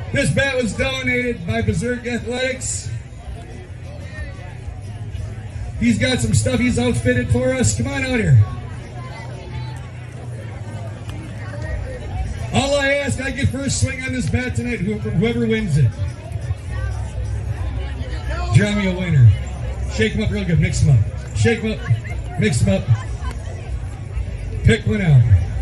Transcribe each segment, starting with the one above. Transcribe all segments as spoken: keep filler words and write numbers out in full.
This bat was donated by Berserk Athletics. He's got some stuff he's outfitted for us. Come on out here. All I ask, I get first swing on this bat tonight, whoever, whoever wins it. Draw me a winner. Shake him up real good, mix him up. Shake him up, mix him up. Pick one out.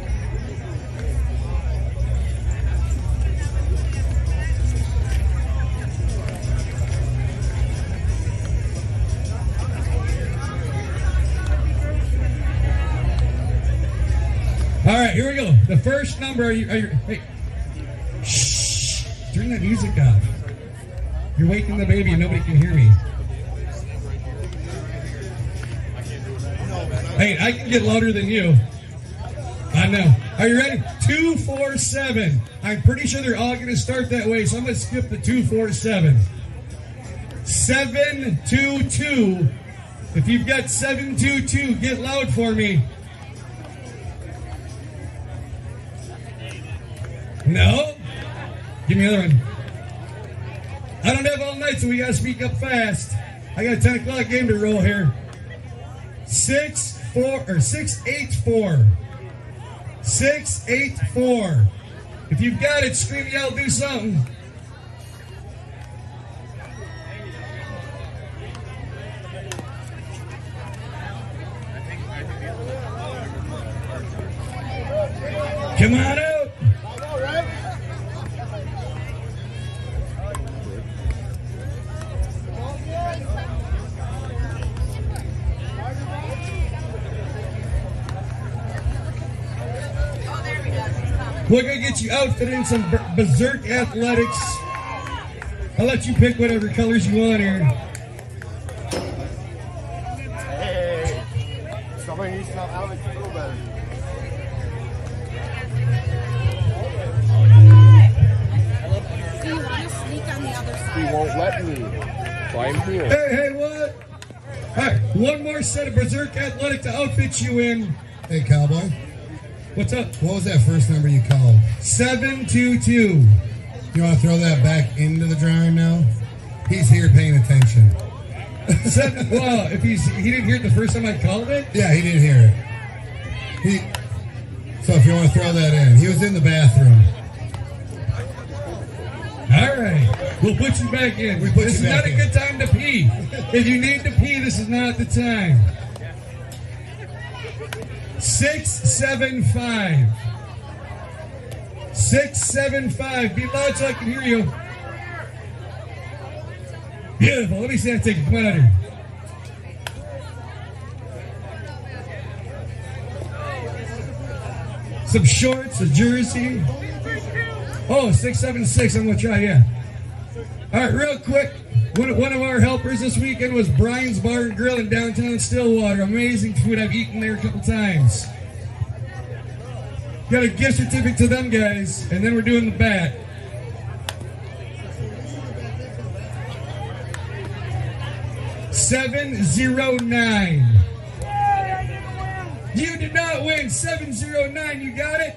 All right, here we go. The first number, are you, are you, hey, shh, turn that music off. You're waking the baby and nobody can hear me. Hey, I can get louder than you. I know. Are you ready? two four seven. I'm pretty sure they're all going to start that way, so I'm going to skip the two four seven. seven two two. If you've got seven two two, get loud for me. No? Give me another one. I don't have all night, so we got to speak up fast. I got a ten o'clock game to roll here. Six four or six eight four. Six eight four. If you've got it, scream, yell, do something. Come on out. We're going to get you outfitted in some Berserk Athletics. I'll let you pick whatever colors you want here. Hey, somebody needs to know how to feel better. Do you want to sneak on the other side? He won't let me. So I'm here. Hey, hey, what? All right, one more set of Berserk Athletic to outfit you in. Hey, Cowboy. What's up? What was that first number you called? seven two two. You want to throw that back into the drawing now? He's here paying attention. Seven, well, if he's he didn't hear it the first time I called it? Yeah, he didn't hear it. He, so if you want to throw that in. He was in the bathroom. All right. We'll put you back in. We put this you is back not in. a good time to pee. If you need to pee, this is not the time. Six seven five. Six seven five. Be loud so I can hear you. Beautiful. Let me see that ticket. Come on out here. Some shorts, a jersey. Oh, six seven six. I'm gonna try. Yeah. All right, real quick. One, one of our helpers this weekend was Brian's Bar and Grill in downtown Stillwater. Amazing food. I've eaten there a couple times. Got a gift certificate to them guys, and then we're doing the bat. seven zero nine. You did not win. seven zero nine. You got it?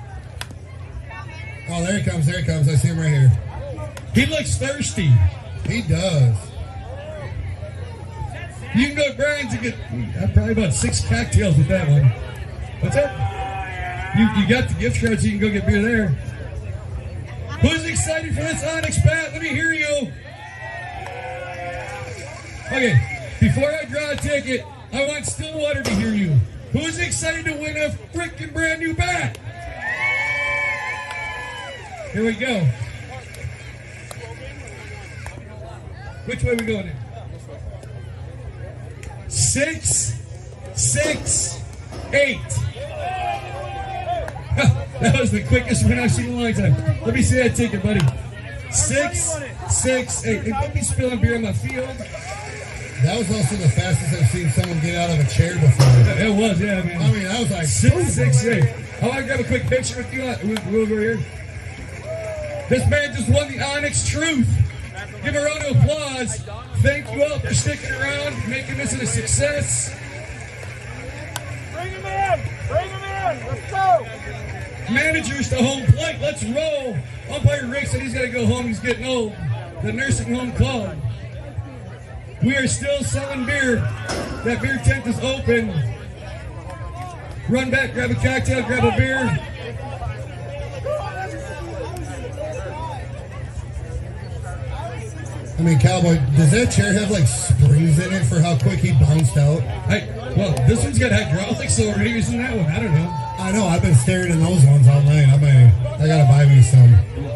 Oh, there he comes. There he comes. I see him right here. He looks thirsty. He does. You can go to Brian's and get uh, probably about six cocktails with that one. What's that? You, you got the gift card, so you can go get beer there. Who's excited for this Onyx bat? Let me hear you. Okay, before I draw a ticket, I want Stillwater to hear you. Who's excited to win a freaking brand new bat? Here we go. Which way are we going in? Six, six, eight. That was the quickest win I've seen in a long time. Let me see that ticket, buddy. Six, six, eight. Hey, don't be spilling beer on my field. That was also the fastest I've seen someone get out of a chair before. It was, yeah, man. I mean, I was like, six, six, eight. I want to grab a quick picture with you. We'll go here. This man just won the Onyx Truth. Give a round of applause. Thank you all for sticking around, making this a success. Bring him in! Bring him in! Let's go! managers to home plate. Let's roll. Umpire Rick said he's got to go home. He's getting old. The nursing home called. We are still selling beer. That beer tent is open. Run back, grab a cocktail, grab a beer. I mean, Cowboy, does that chair have like springs in it for how quick he bounced out? Hey, well, this one's got hydraulics already. Isn't that one? I don't know. I know, I've been staring at those ones all night. I mean, I gotta buy me some.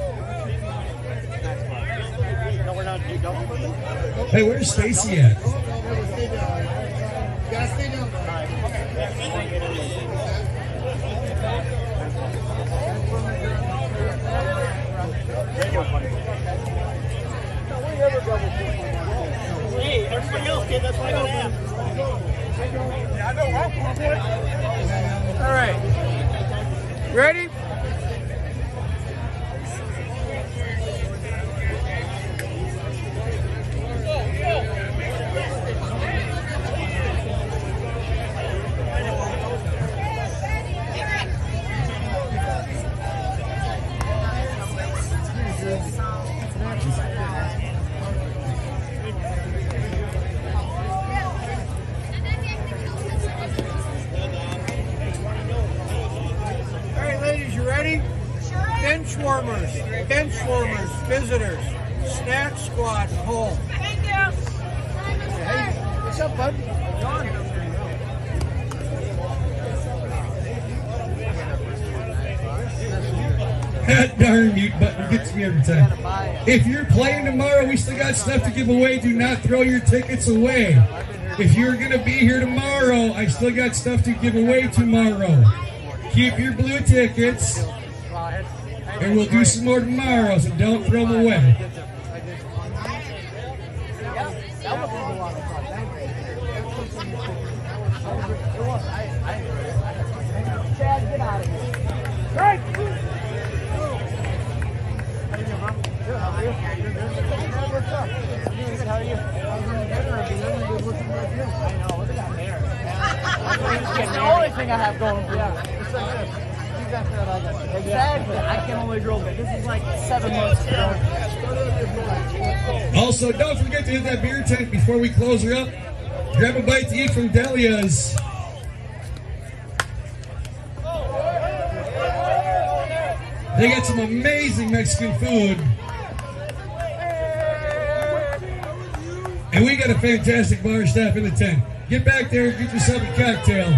Hey, where's Stacy at? Hey, everybody else did. That's why I don't have. Yeah, I know. All right. Ready? Benchwarmers, Benchwarmers, visitors, snack squad, home. Thank you. Hey, what's up, bud? John. That darn mute button gets me every time. If you're playing tomorrow, we still got stuff to give away. Do not throw your tickets away. If you're going to be here tomorrow, I still got stuff to give away tomorrow. Keep your blue tickets. And we'll do some more tomorrow, so don't throw them away. Chad, get out of here. Right. How are you? It's the only thing I have going for you. Exactly. I can only grow big. This is like seven months ago. Also, don't forget to hit that beer tent before we close her up. Grab a bite to eat from Delia's. They got some amazing Mexican food. And we got a fantastic bar staff in the tent. Get back there and get yourself a cocktail.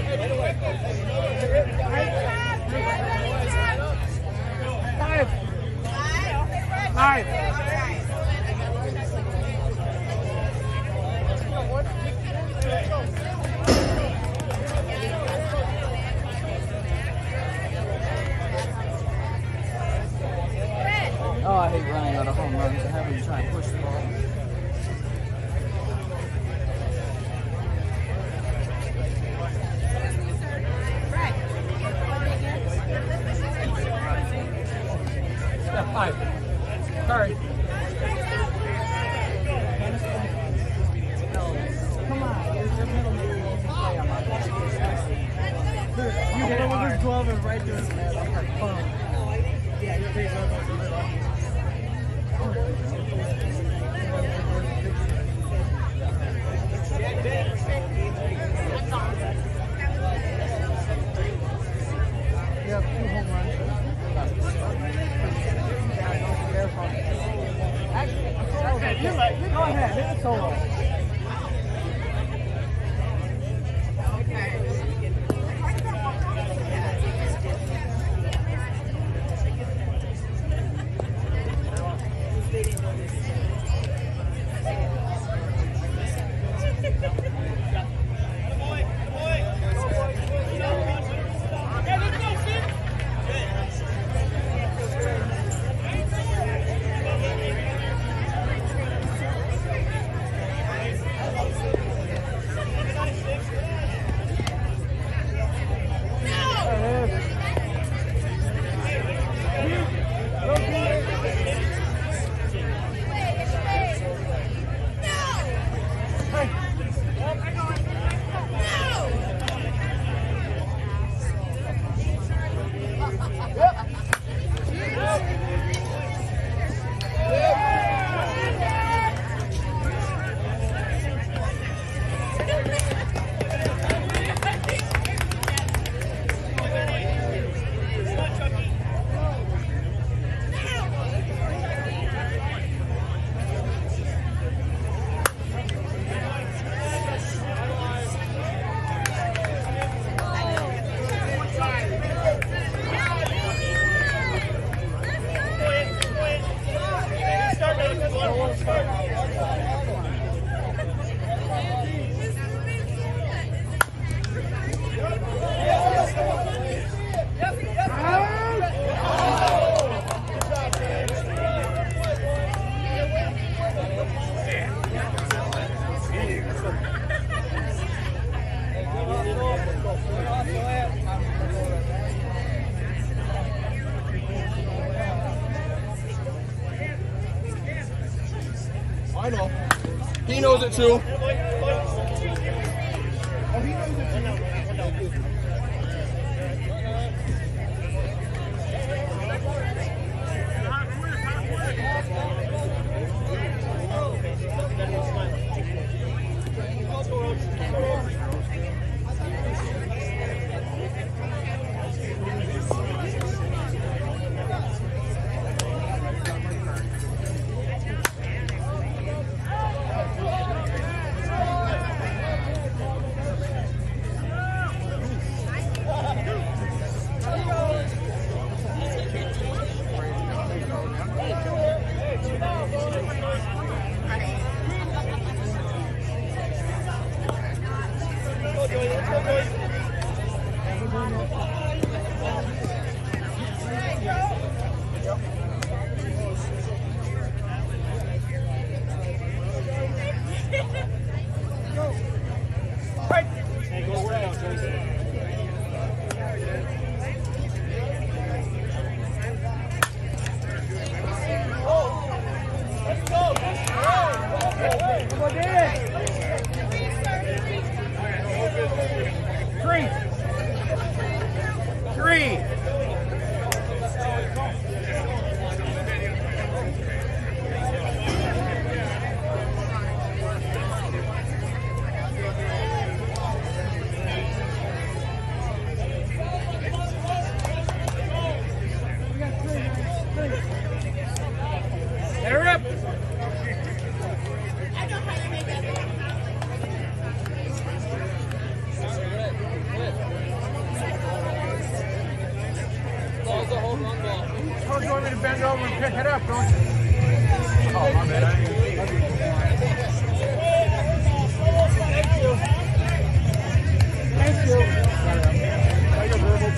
Five. Five. Oh, I hate running out of home runs and having to try and push the ball. Step five. Sorry. Come on. There's your middle middle. Play on my ball. You hit it with his glove and right through his head. I'm like, boom. Yeah, your face opens a little. You have two home runs. Actually, you let you go ahead. Hit a solo. I know. He knows it too. bend over and pick it up, don't you? Oh, my bad. Thank you. Thank you. Thank you, verbal.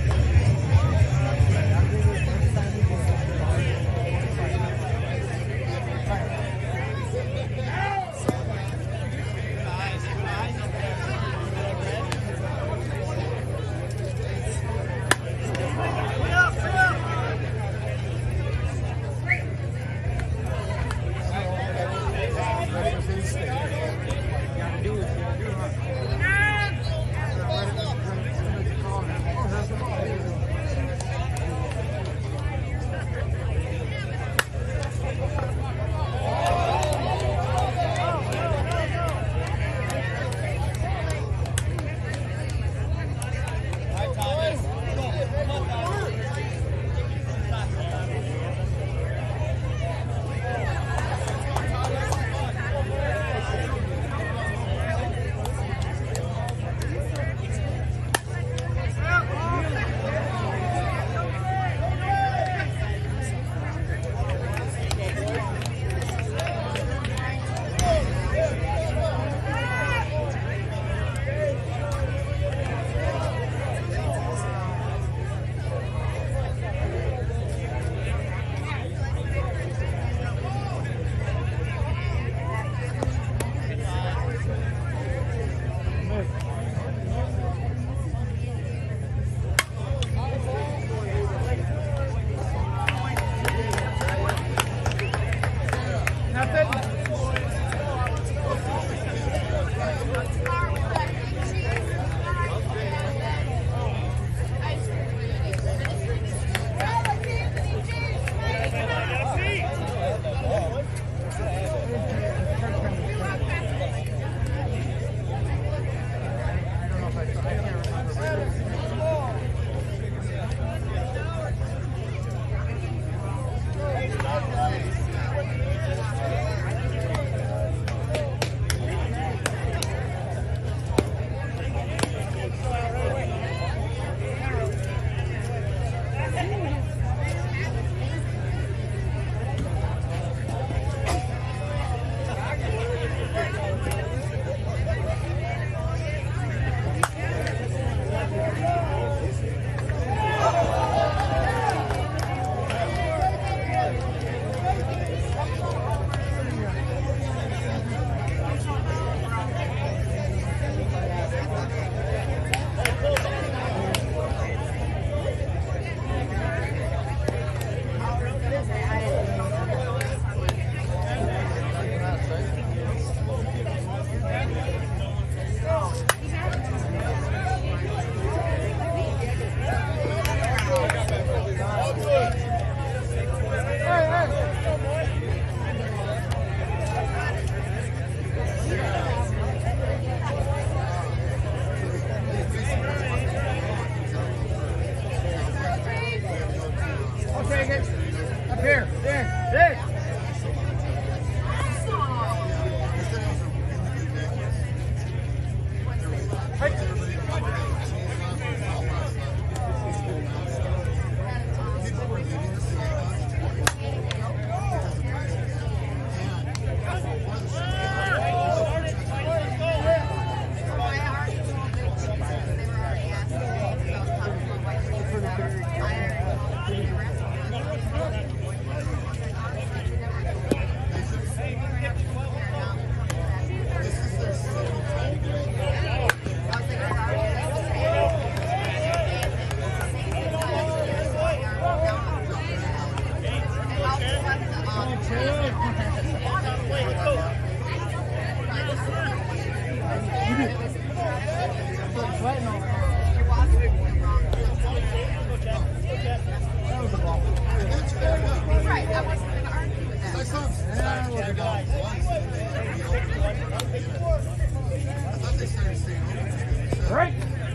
Right?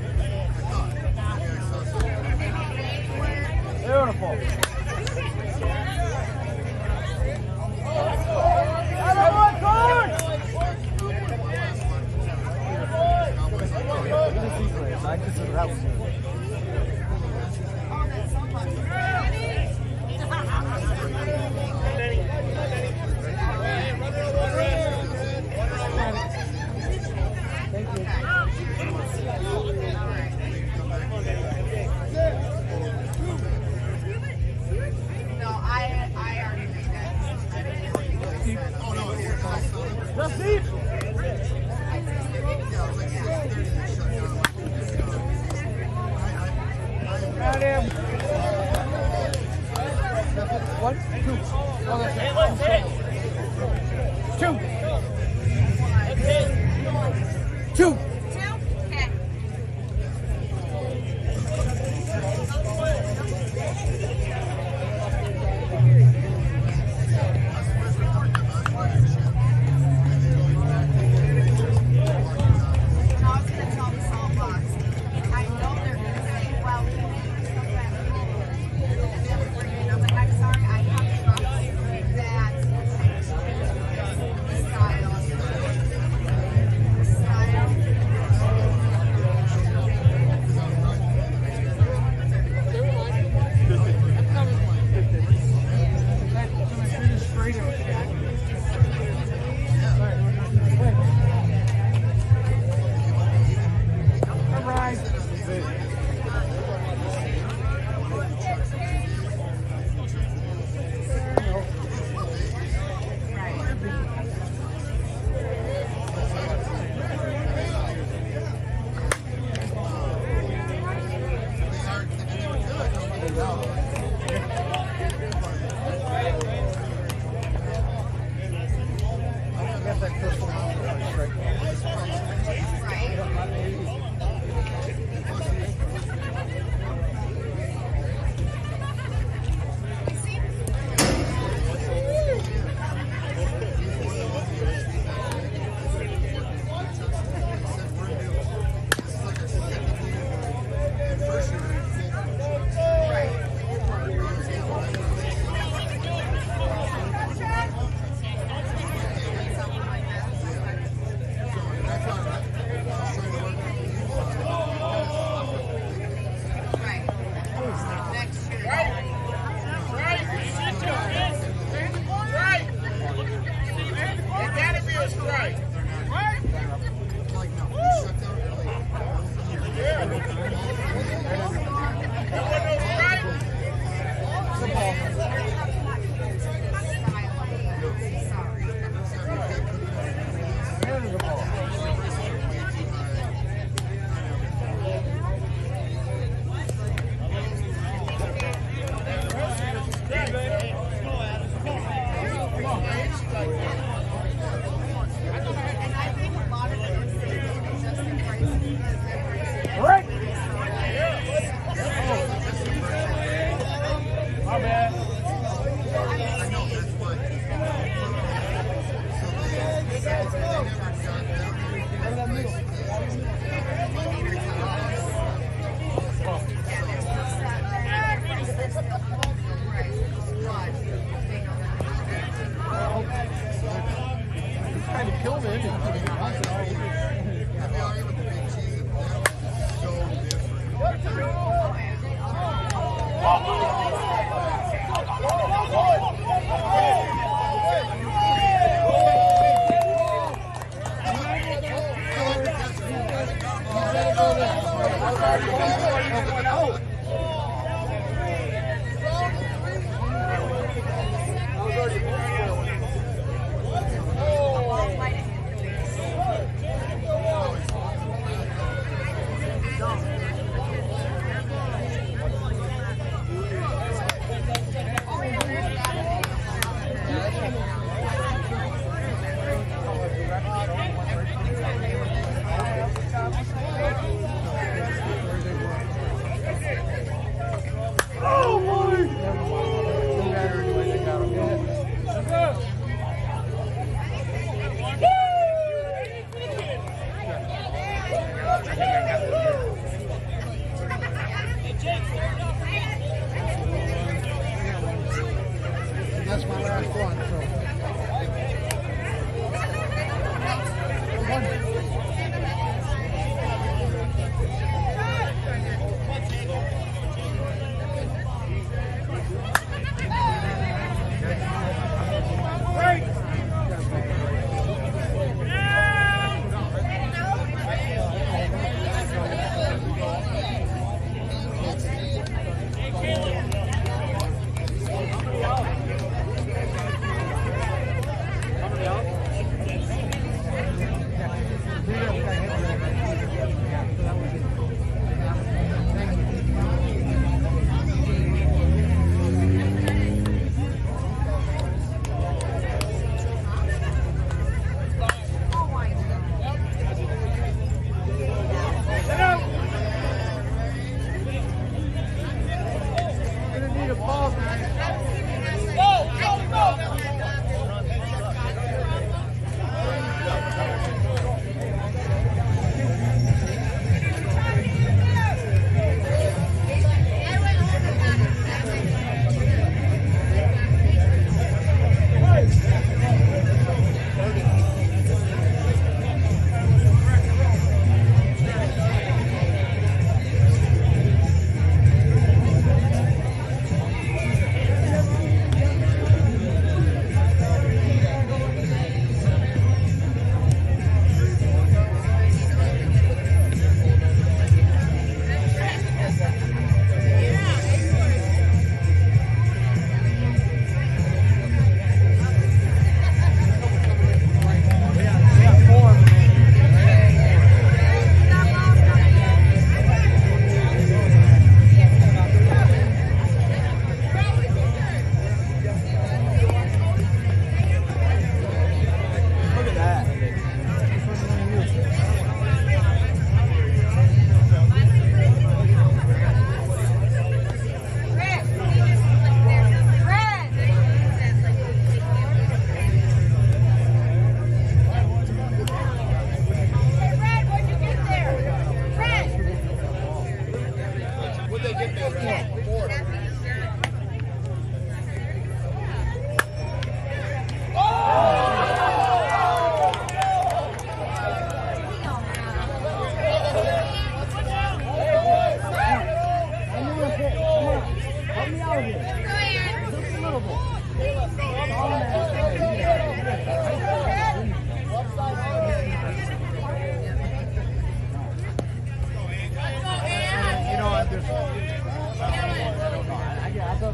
Beautiful. I consider that one.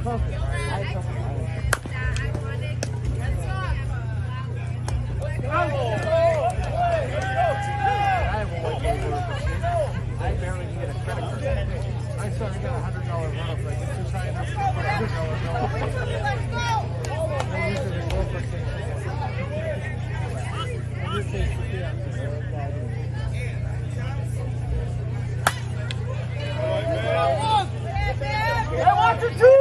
something. I had something. I have a white paper. I barely can get a credit card. I started got a hundred dollar run up like it's just high enough to put a hundred dollar bill. I usually go for things. In this case, yeah. I want to two!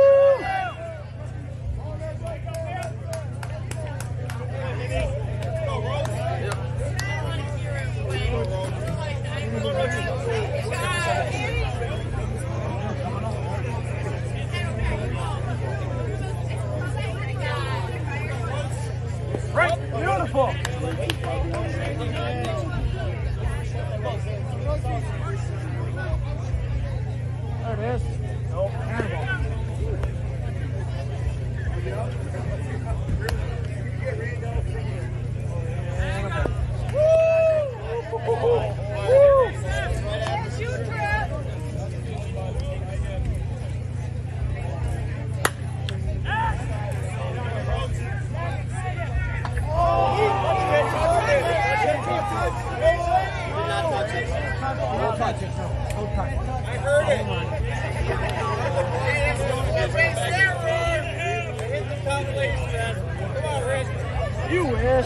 Right, beautiful. There it is. Nope. Handball. You wish.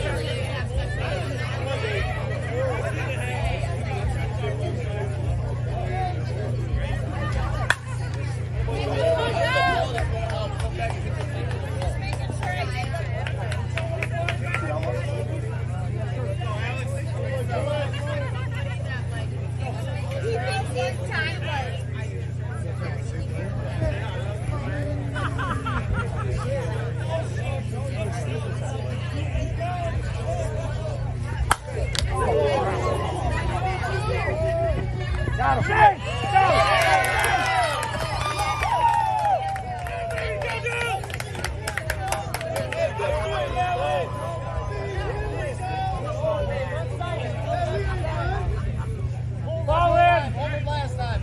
Got him. Hey, go. Ball in. Last time.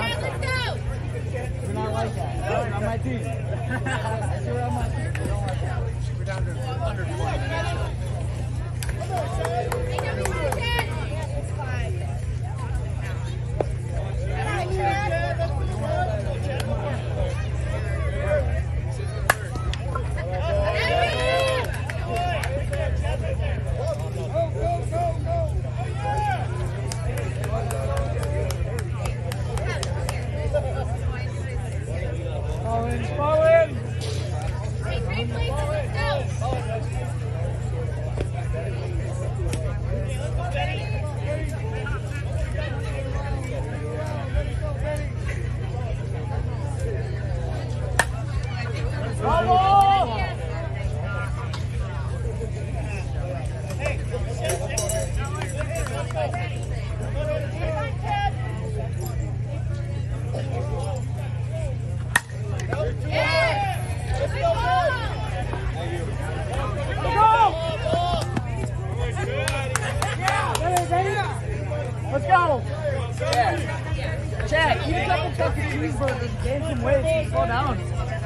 We're not like that. All right, on my team. You're on my team. We don't like that. We're down to under twenty. Let's go! Chad, Chad, eat a couple fucking cheeseburgers, gain some weight, and slow down.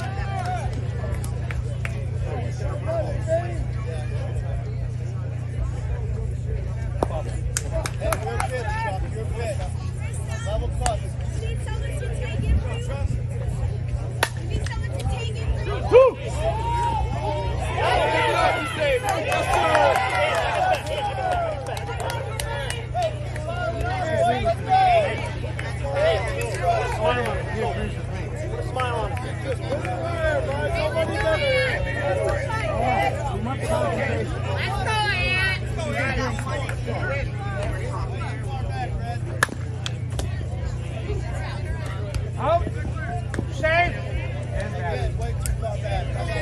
Level plus. You need someone to take it for you. You need someone to take it for you. Woo! Smile on it. Out. Safe. Way too far back.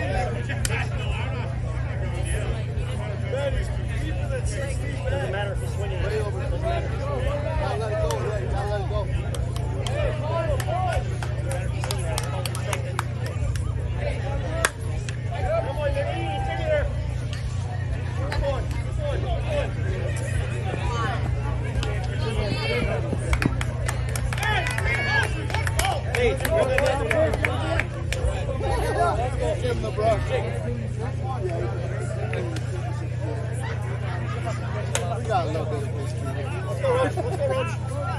Doesn't matter if it's winning. Way over. Doesn't matter. Gotta let it go. Yeah, you gotta let it go. Come on, Nicky. Stick it there. Come on. Come on. Come on. Hey, give him the brush. We got a little bit of history. Let's go, Roach. Let's go, Roach.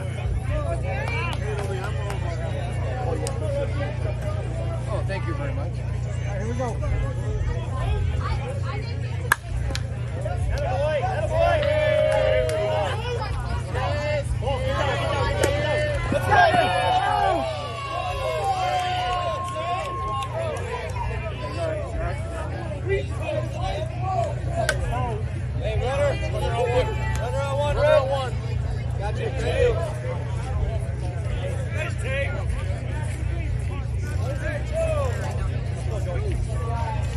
Oh, thank you very much. All right, here we go. Attaboy, attaboy. Let's go. Hey, runner. Runner on one. Runner on one. Runner on one. Got you. Good. Nice take.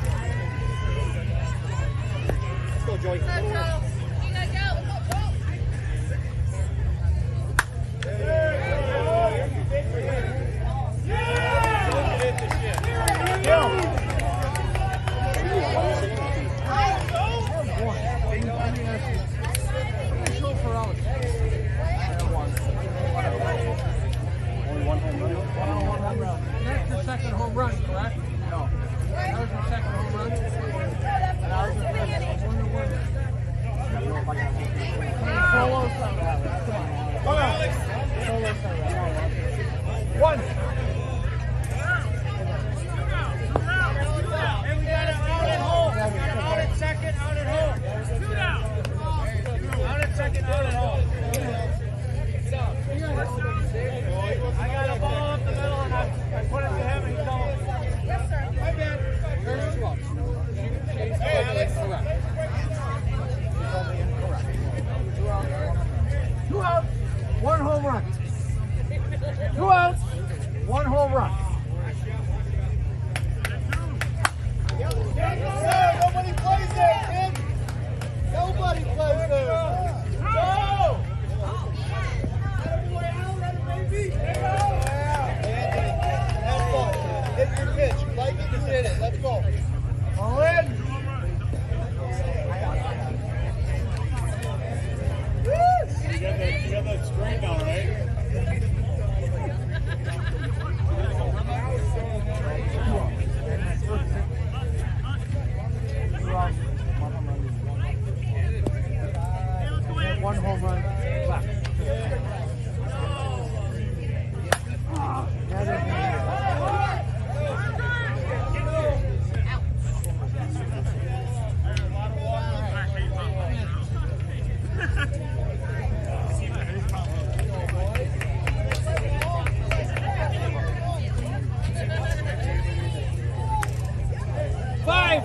Five.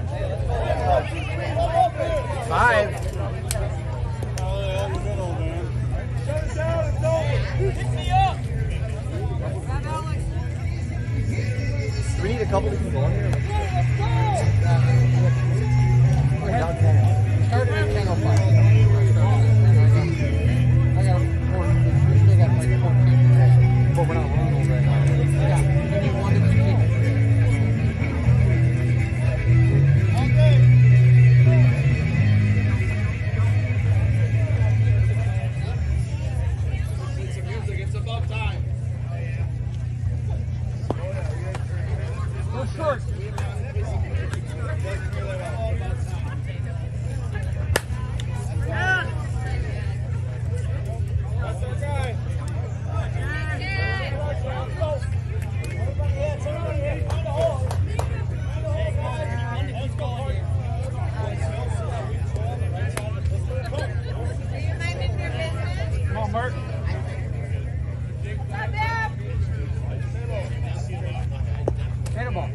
Five. Do we need a couple to keep going here? Start at ten oh five. I got four. They got like fourteen. But we're not running over right now. Yeah. You need one to continue. It's about time. Go short. That's our guy. Come on, Bert. Hit a ball.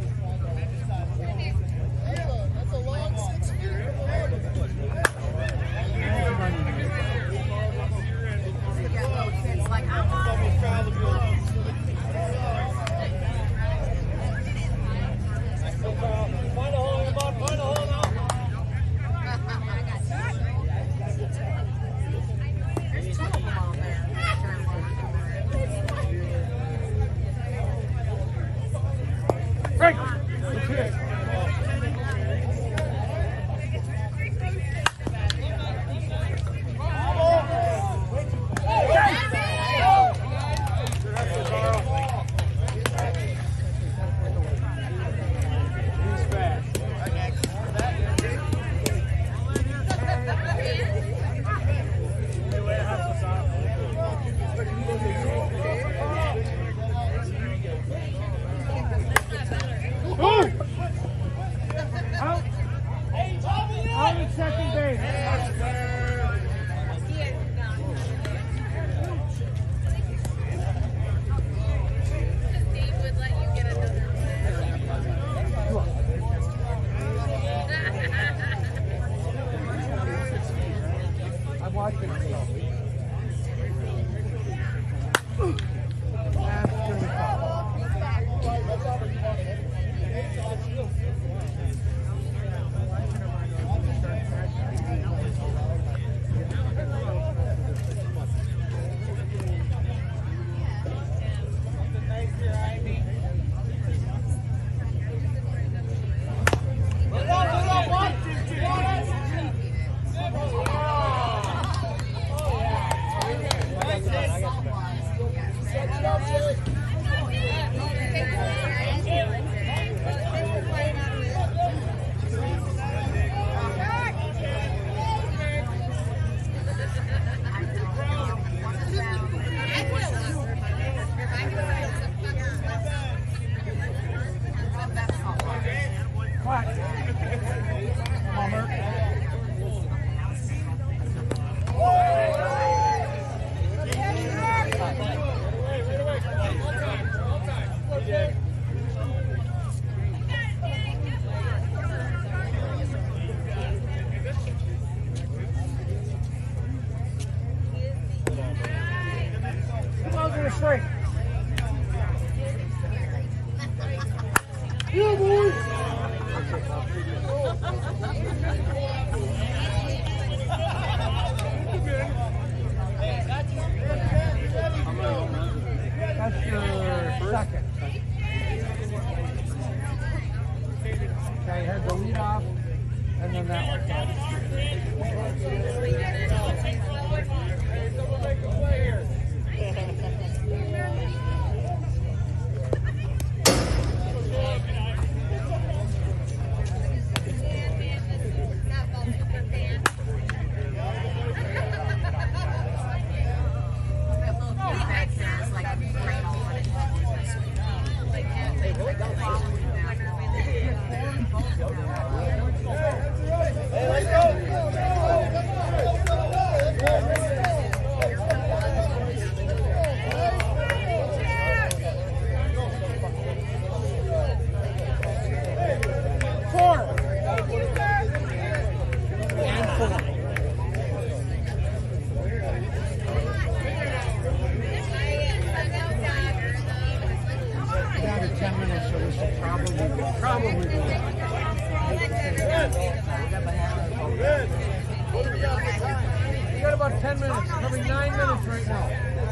That's a long six feet. It's like, I'm on. Find a hole, come on, find a hole now. There's two of them out there. Frank. Let's hit it. Out at second base. Dave would let you get another I'm watching it. That's gonna be tough. What? Come on, Merc. Come on, get a straight. Yeah, boys. That's your second. Okay, you had the lead off, and then that Probably. You got about ten minutes, probably nine minutes right now.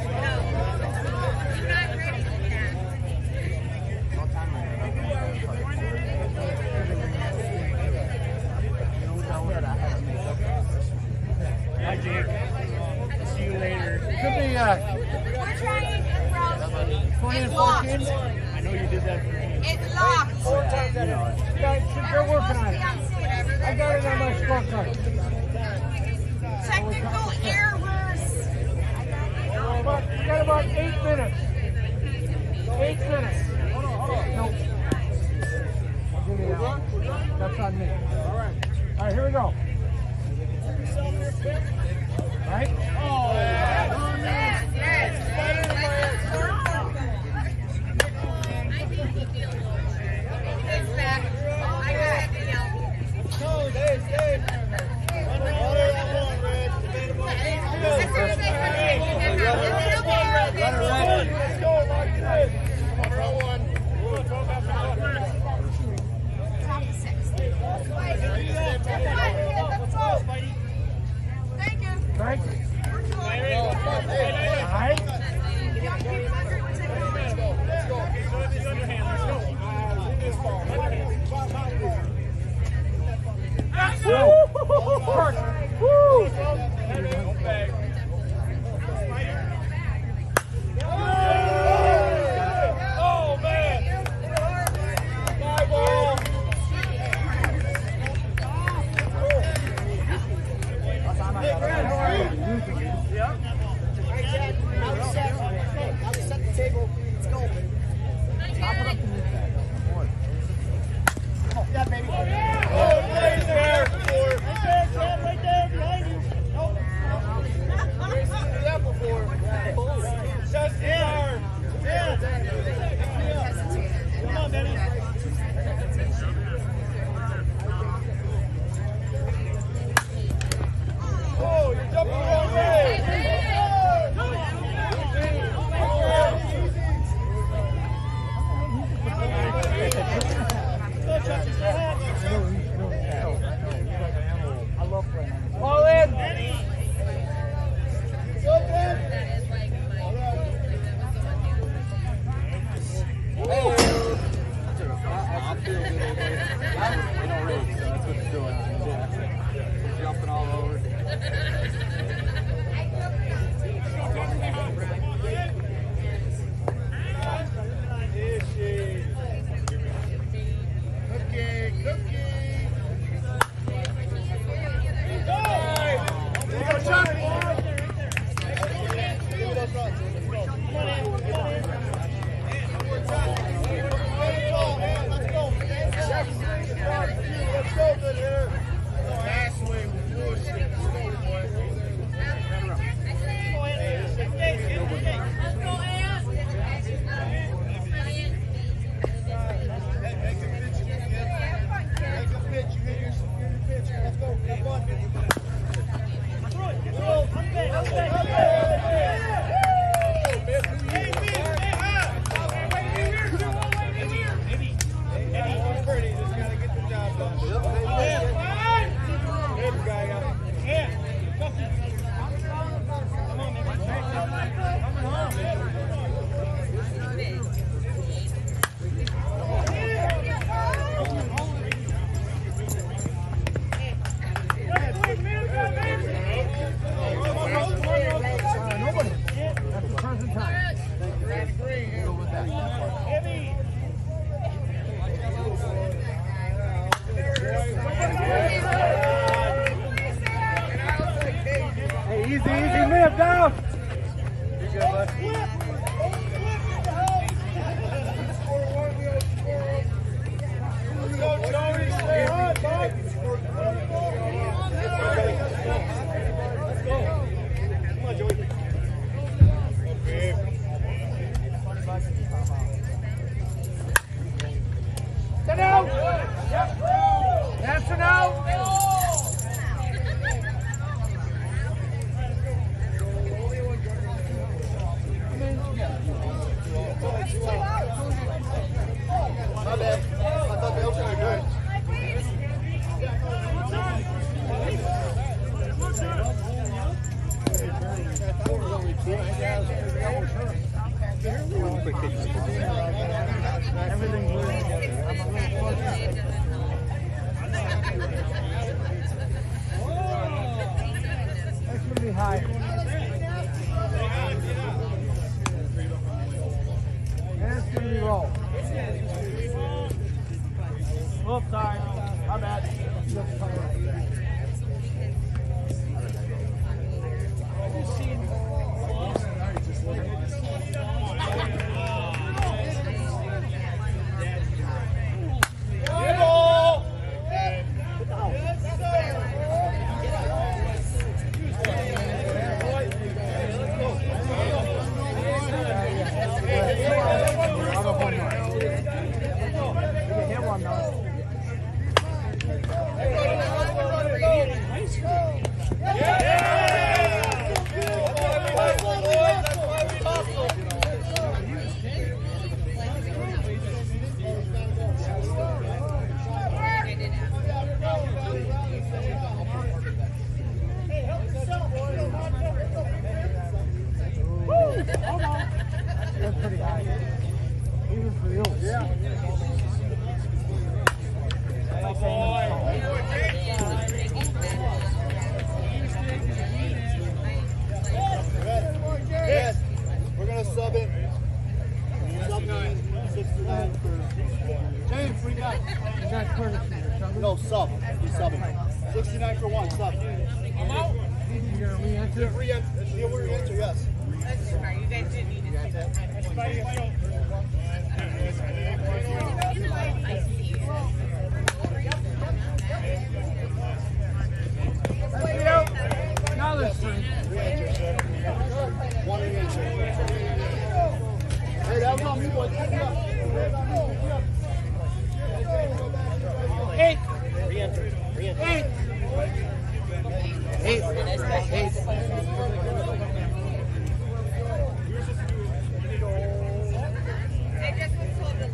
Hi, Jake. See you later. Could be uh, We're trying, bro. twenty and It's locked. fourteen. I know you did that for me. It's locked. Guys, they're working on it. I got it on my scorecard. Technical errors. About, you got about eight minutes. Eight minutes. Nope. I'll give you that one. That's on me. All right. All right, here we go. All right? Oh, Yes, yes. It's back. I got it. Top of six. Thank you. Right? All right? Young people are great with technology. Go. First. Woo! Oh, man. My ball. All in. Jumping all over. Cookie, cookie. Let's go, good here. Last way with bullshit. Let's go, boy. Make a pitch. You hit your pitch. Let's go. Have fun. Pretty, just gotta get the job done. Good guy, got it. Come on, Nobody. That's the present time. Go with that. Hey, easy, easy, live down. You good, bud? Let's go, Joey. Stay on, bud. Let's go. Come on, Joey. Okay. Sit down. Answer now. My bad. I thought Everything's glued together. I'm a little fortunate. That's gonna be high. And it's gonna be low. Oops, sorry. My bad. That's pretty high. Even for you. Yeah. Yes. We're going to sub it. Sub nine. sixty-nine for... James, we got... You got courtesy or something? No, sub. You're subbing. sixty-nine for one, sub. I'm out. You're going to re-enter? Re-enter. You'll re-enter, yes. You guys didn't need to see that. Now this thing. One re-entry. Hey, that was on me, boys. Eight. Re-entry. Re-entry. Eight. Eight. Eight. I just was told to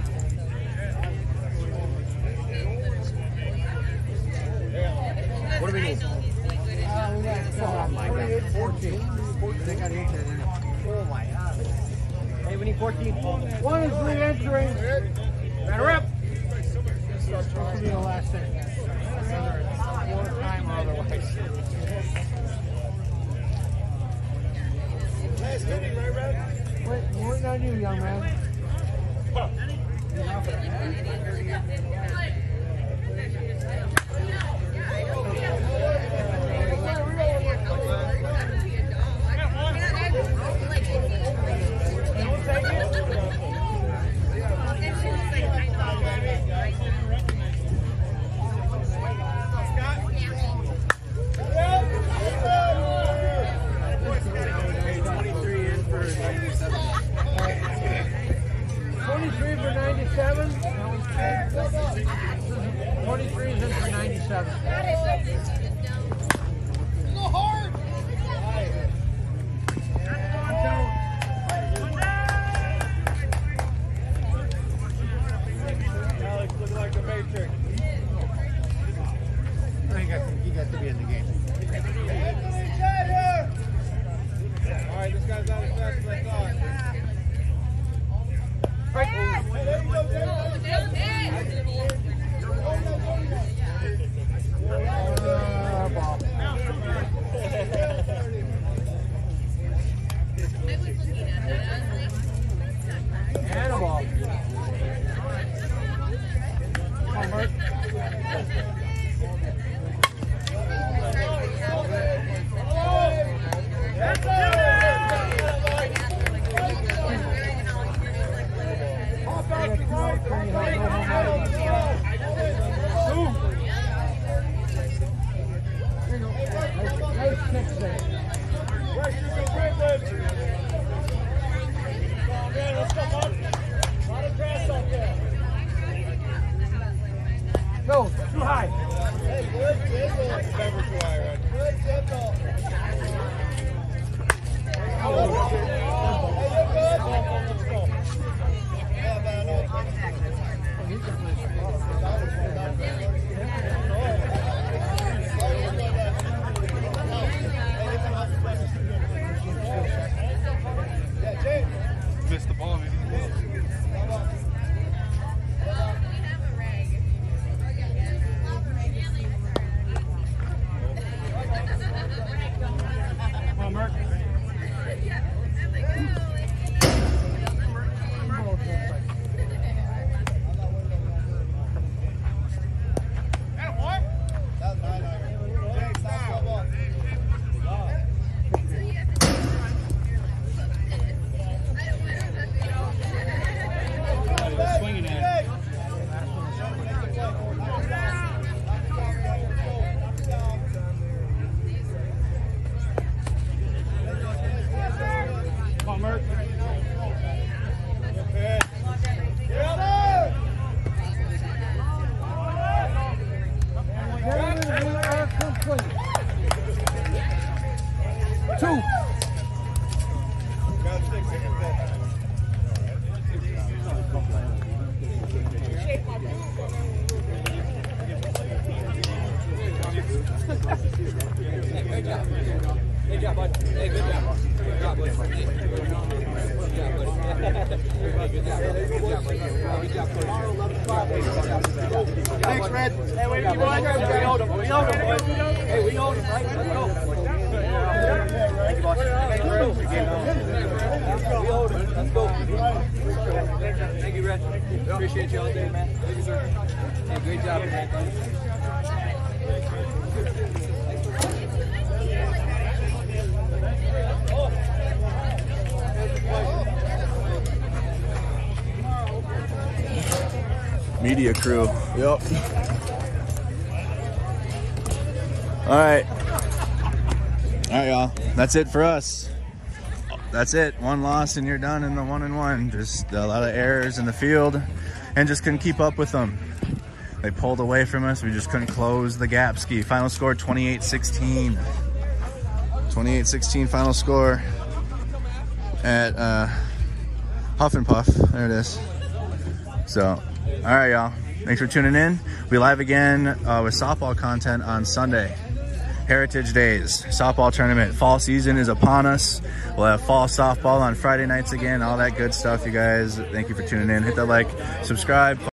What do we need? Uh, we got twenty-eight, fourteen. They got eight there. Oh my God. Hey, we need fourteen. One is re-entering. Better up. This will be the last thing. Whether it's one time or otherwise. Wait, we're waiting on you, young man. twenty-three for ninety-seven. twenty-three is in for ninety-seven. Alex, looking like the Matrix. He got, he got to be in the game. All right, this guy's out of touch. Let's on. Uh, Thanks, Red. Hey, wait, you boys. We hold him. We hold him, boys. Hey, we hold him, right? Let's go. Thank you, boss. Thank you, Red. We hold him. Let's go. Thank you, Red. Appreciate you all day, man. Thank you, sir. Hey, great job, man. Media crew. Yep. All right. All right, y'all. That's it for us. That's it. One loss and you're done in the one and one. Just a lot of errors in the field and just couldn't keep up with them. They pulled away from us. We just couldn't close the gap. Ski. Final score twenty-eight sixteen. twenty-eight sixteen final score at uh, Huff and Puff. There it is. So, all right, y'all. Thanks for tuning in. We'll be live again uh, with softball content on Sunday. Heritage Days, softball tournament. Fall season is upon us. We'll have fall softball on Friday nights again. All that good stuff, you guys. Thank you for tuning in. Hit that like, subscribe.